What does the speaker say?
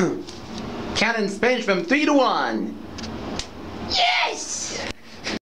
Count in Spanish from 3 to 1. Yeah!